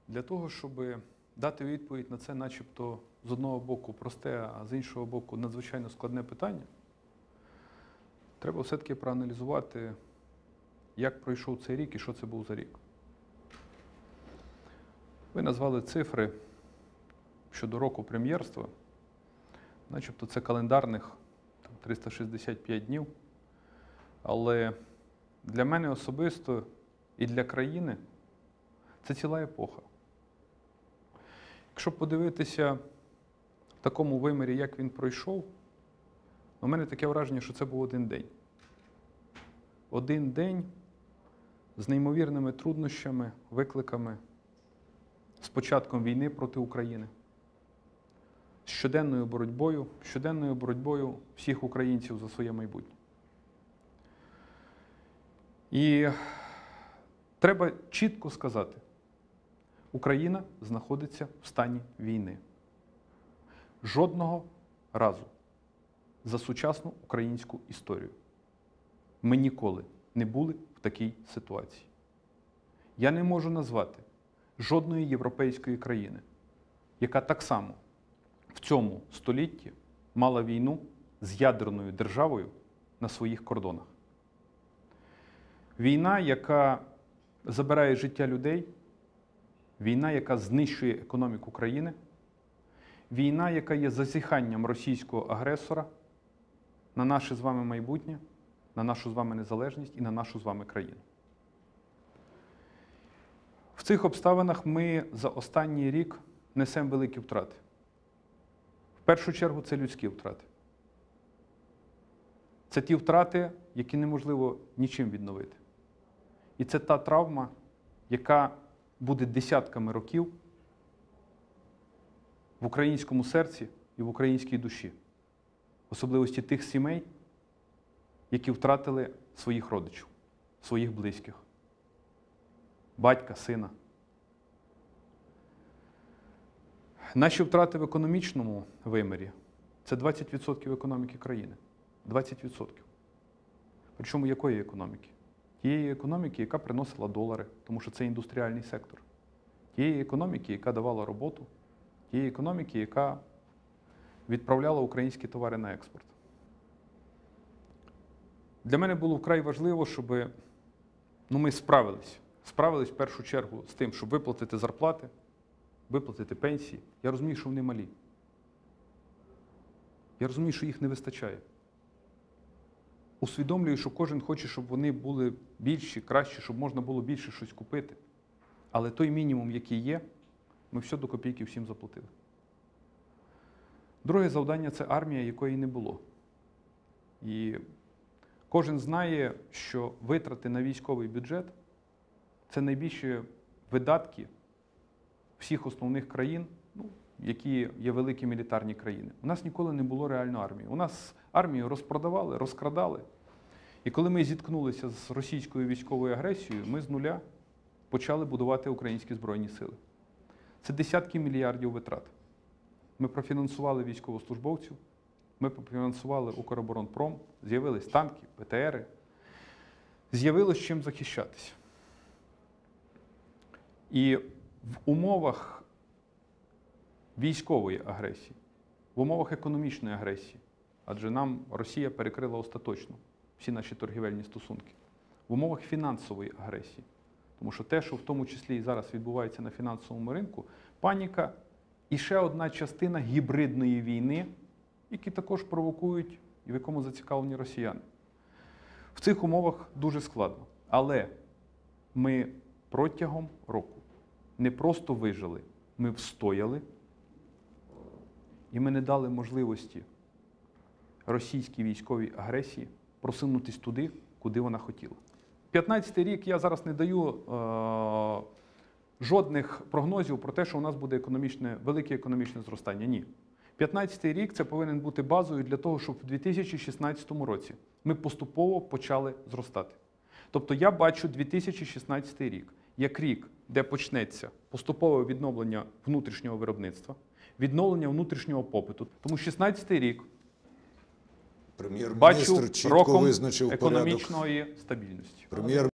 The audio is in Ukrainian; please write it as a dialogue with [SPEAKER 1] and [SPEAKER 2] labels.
[SPEAKER 1] Для того, щоб дати відповідь на це начебто з одного боку просте, а з іншого боку надзвичайно складне питання, треба все-таки проаналізувати, як пройшов цей рік і що це був за рік. Ви назвали цифри щодо року прем'єрства, начебто це календарних 365 днів, але для мене особисто і для країни це ціла епоха. Якщо подивитися в такому вимірі, як він пройшов, у мене таке враження, що це був один день. Один день з неймовірними труднощами, викликами, з початком війни проти України, з щоденною боротьбою всіх українців за своє майбутнє. І треба чітко сказати, Україна знаходиться в стані війни. Жодного разу за сучасну українську історію ми ніколи не були в такій ситуації. Я не можу назвати жодної європейської країни, яка так само в цьому столітті мала війну з ядерною державою на своїх кордонах. Війна, яка забирає життя людей, війна, яка знищує економіку країни, війна, яка є зазіханням російського агресора на наше з вами майбутнє, на нашу з вами незалежність і на нашу з вами країну. В цих обставинах ми за останній рік несемо великі втрати. В першу чергу це людські втрати. Це ті втрати, які неможливо нічим відновити. І це та травма, яка буде десятками років в українському серці і в українській душі. В особливості тих сімей, які втратили своїх родичів, своїх близьких, батька, сина. Наші втрати в економічному вимірі – це 20% економіки країни. 20%. Причому якої економіки? Тієї економіки, яка приносила долари, тому що це індустріальний сектор. Тієї економіки, яка давала роботу. Тієї економіки, яка відправляла українські товари на експорт. Для мене було вкрай важливо, щоб ми справились. Справились в першу чергу з тим, щоб виплатити зарплати, виплатити пенсії. Я розумію, що вони малі. Я розумію, що їх не вистачає. Усвідомлюю, що кожен хоче, щоб вони були більші, кращі, щоб можна було більше щось купити. Але той мінімум, який є, ми все до копійки всім заплатили. Друге завдання – це армія, якої не було. І кожен знає, що витрати на військовий бюджет – це найбільші видатки всіх основних країн, які є великі мілітарні країни. У нас ніколи не було реальної армії. У нас армію розпродавали, розкрадали. І коли ми зіткнулися з російською військовою агресією, ми з нуля почали будувати українські Збройні Сили. Це десятки мільярдів витрат. Ми профінансували військовослужбовців, ми профінансували Укроборонпром, з'явились танки, БТРи, з'явилось чим захищатися. І в умовах військової агресії, в умовах економічної агресії, адже нам Росія перекрила остаточно всі наші торгівельні стосунки, в умовах фінансової агресії, тому що те, що в тому числі і зараз відбувається на фінансовому ринку, паніка і ще одна частина гібридної війни, які також провокують і в якому зацікавлені росіяни. В цих умовах дуже складно. Але ми протягом року не просто вижили, ми встояли, і ми не дали можливості російській військовій агресії просунутися туди, куди вона хотіла. 15-й рік я зараз не даю жодних прогнозів про те, що у нас буде велике економічне зростання. Ні. 15-й рік – це повинен бути базою для того, щоб в 2016 році ми поступово почали зростати. Тобто я бачу 2016 рік як рік, де почнеться поступове відновлення внутрішнього виробництва, відновлення внутрішнього попиту. Тому 16-й рік бачу роком економічної стабільності.